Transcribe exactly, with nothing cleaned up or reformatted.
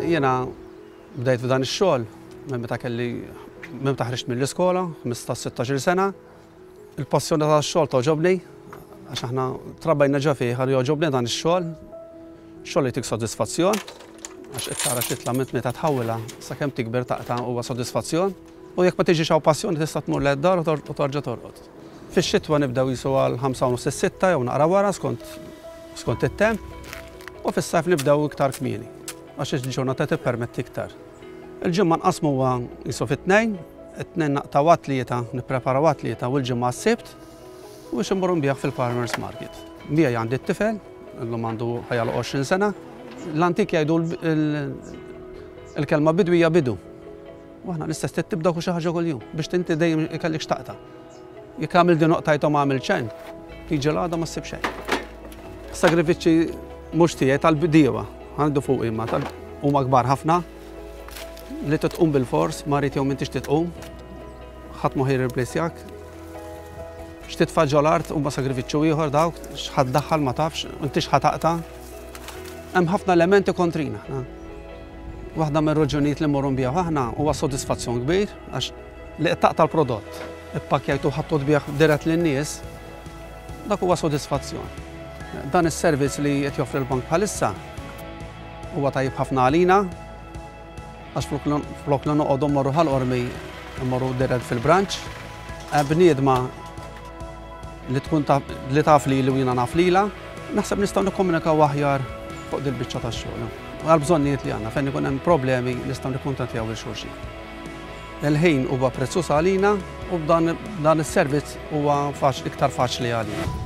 jiena bdejt f'dan ix-xogħol minn meta kelli minn meta ħriġt mill-iskola, ħmistax sittax-il sena. Il-passjoni tax-xogħol toġobni għax aħna trabbajna ġa fih ħalli joġobni dan ix-xogħol. Xogħol li tik sodisfazzjon għax qed tara xi tlament meta tħawwilha sakemm tikber taqta' huwa sodisfazzjon. U jekk ma tiġix hawn passjoni tista' tmur lejn id-dar u torġa' torqod. Fix-xitwa nibdew jisu għal ħamsa u nofs is-sitta jew naqra wara skont skont it-temp u fis-sajf nibdew iktar kmieni għax il-ġurnata tippermetti iktar. Il-ġimma nqasmu huwa jisu fit-tnejn, it-tnejn naqta' wattlieta, nipprepara wattlieta u l-ġimma s-sibt u biex immorru nbigħ fil-farmers market. Miegħi għandi t-tifel, illum għandu ħajjalu għoxrin sena. L-antik jgħidu il-kelma bidu hija bidu. U aħna l-istess tibda kull xi ħaġa kuljum biex tinti dejjem ikollek xtaqta. Jekk għamil din noqtajthom għamil xejn, tiġi l-għada ma ssib xejn. Sagrifiċċji mhux tiegħi tal-bdiewa għandu fuq imma huma kbar ħafna li titqum bil-fors, marit jew m'intix titqum, ħadd ma ħirreplacjak. X'titfa' ġol-art huma sagrifiċċju ieħor dawk, x'ħadd daħħal ma tafx, intix ħataqta'. Hemm ħafna elementi kontrina. Waħda mir-raġunijiet li mmorru nbiegħu aħna huwa sodisfazzjon kbir għax li qed taqta' l-prodott, ippakkjajtu ħadtu tbieħ dirett lin-nies, dak huwa sodisfazzjon. Dan is-servizz li qed joffri l-bank bħalissa huwa tajjeb ħafna għalina għax flok li noqogħdu mmorru ħal-qormi mmorru dirett fil-branch, bniedma li tkun li taf li u jiena naf lilha, naħseb nistgħu nikkomunikaw aħjar fuq dil-biċċa tax-xogħol. Għal-bżonnijiet li għandna fejn ikun hemm problemi nistgħu nikkuntattjaw il-xulxin. Il-ħin huwa prezzjuż għalina u b'dan is-servizz huwa iktar faċli għalina.